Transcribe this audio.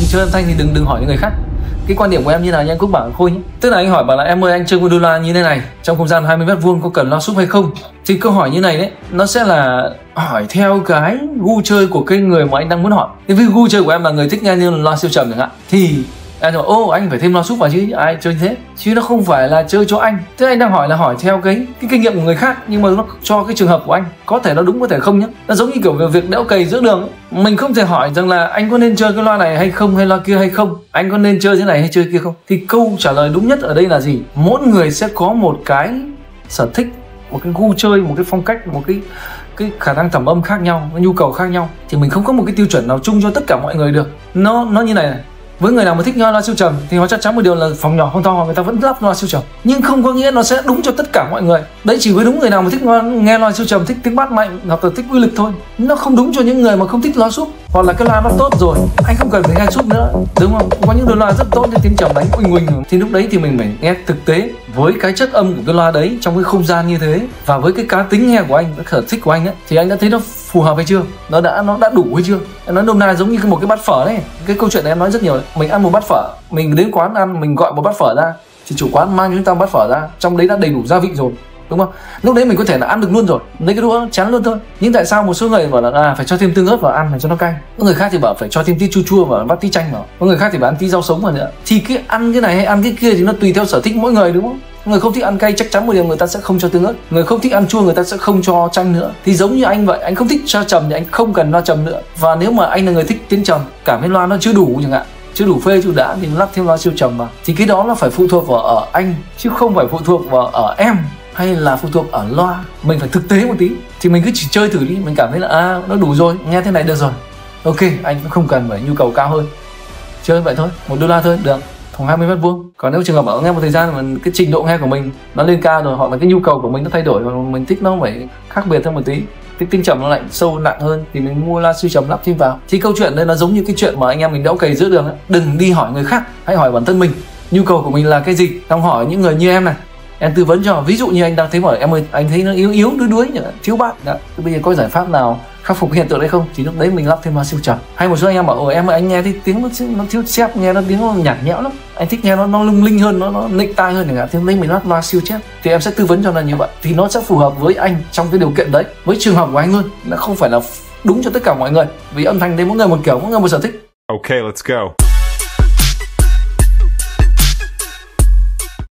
chơi âm thanh thì đừng hỏi những người khác. Cái quan điểm của em như nào nha anh Quốc bảo Khôi nhé. Tức là anh hỏi bảo là em ơi anh chơi đô la như thế này trong không gian 20 m² có cần loa súp hay không, thì câu hỏi như này đấy nó sẽ là hỏi theo cái gu chơi của cái người mà anh đang muốn hỏi. Cái gu chơi của em là người thích nghe như loa siêu trầm chẳng hạn, thì anh nói ô anh phải thêm loa súp vào chứ, ai chơi như thế, chứ nó không phải là chơi cho anh. Thế anh đang hỏi là hỏi theo cái kinh nghiệm của người khác, nhưng mà nó cho cái trường hợp của anh có thể nó đúng có thể không nhé. Nó giống như kiểu về việc đẽo cày giữa đường ấy. Mình không thể hỏi rằng là anh có nên chơi cái loa này hay không, hay loa kia hay không, anh có nên chơi thế này hay chơi kia không. Thì câu trả lời đúng nhất ở đây là gì? Mỗi người sẽ có một cái sở thích, một cái gu chơi, một cái phong cách, một cái khả năng thẩm âm khác nhau, nhu cầu khác nhau, thì mình không có một cái tiêu chuẩn nào chung cho tất cả mọi người được. Nó như này này. Với người nào mà thích nghe loa siêu trầm thì họ chắc chắn một điều là phòng nhỏ không to người ta vẫn lắp loa siêu trầm, nhưng không có nghĩa nó sẽ đúng cho tất cả mọi người. Đấy chỉ với đúng người nào mà thích nghe loa siêu trầm, thích tiếng bass mạnh hoặc là thích uy lực thôi. Nó không đúng cho những người mà không thích loa súp, hoặc là cái loa nó tốt rồi anh không cần phải nghe súp nữa, đúng không? Có những đôi loa rất tốt nhưng tiếng trầm đánh uỳnh uỳnh, thì lúc đấy thì mình phải nghe thực tế với cái chất âm của cái loa đấy trong cái không gian như thế, và với cái cá tính nghe của anh, cái sở thích của anh ấy, thì anh đã thấy nó phù hợp hay chưa, nó đã đủ hay chưa. Em nói nôm na giống như một cái bát phở đấy. Cái câu chuyện này em nói rất nhiều đấy. Mình ăn một bát phở, mình đến quán ăn, mình gọi một bát phở ra thì chủ quán mang cho chúng ta một bát phở ra, trong đấy đã đầy đủ gia vị rồi, đúng không? Lúc đấy mình có thể là ăn được luôn rồi, lấy cái đũa chán luôn thôi. Nhưng tại sao một số người bảo là phải cho thêm tương ớt vào ăn để cho nó cay, có người khác thì bảo phải cho thêm tí chua chua và vắt tí chanh vào, có người khác thì bảo ăn tí rau sống vào nữa. Thì cái ăn cái này hay ăn cái kia thì nó tùy theo sở thích mỗi người, đúng không? Người không thích ăn cay chắc chắn một điều người ta sẽ không cho tương ớt, người không thích ăn chua người ta sẽ không cho chanh nữa. Thì giống như anh vậy, anh không thích cho trầm thì anh không cần loa trầm nữa. Và nếu mà anh là người thích tiếng trầm, cảm thấy loa nó chưa đủ chẳng hạn, chưa đủ phê chưa đã, thì lắp thêm loa siêu trầm vào, thì cái đó nó phải phụ thuộc vào ở anh chứ không phải phụ thuộc vào ở em hay là phụ thuộc ở loa. Mình phải thực tế một tí, thì mình cứ chỉ chơi thử đi, mình cảm thấy là nó đủ rồi, nghe thế này được rồi, ok, anh cũng không cần phải nhu cầu cao hơn, chơi vậy thôi, $1 thôi được, khoảng 20 m². Còn nếu trường hợp ở nghe một thời gian mà cái trình độ nghe của mình nó lên cao rồi, hoặc là cái nhu cầu của mình nó thay đổi và mình thích nó phải khác biệt hơn một tí, cái tiếng trầm nó lại sâu nặng hơn, thì mình mua loa siêu trầm lắp thêm vào. Thì câu chuyện đây nó giống như cái chuyện mà anh em mình đẽo cày giữa đường ấy. Đừng đi hỏi người khác, hãy hỏi bản thân mình, nhu cầu của mình là cái gì. Xong hỏi những người như em này, em tư vấn cho. Ví dụ như anh đang thấy bảo em ơi anh thấy nó yếu đuối thiếu bass, bây giờ có giải pháp nào khắc phục hiện tượng đấy không, thì lúc đấy mình lắp thêm loa siêu trầm. Hay một số anh em bảo em ơi anh nghe thấy tiếng nó thiếu chép, nghe nó tiếng nó nhạt nhẽo lắm, anh thích nghe nó lung linh hơn, nó nịnh tai hơn chẳng hạn, thì lúc đấy mình lắp loa siêu chép. Thì em sẽ tư vấn cho là như vậy, thì nó sẽ phù hợp với anh trong cái điều kiện đấy, với trường hợp của anh luôn. Nó không phải là đúng cho tất cả mọi người, vì âm thanh đấy mỗi người một kiểu, mỗi người một sở thích. Okay, let's go.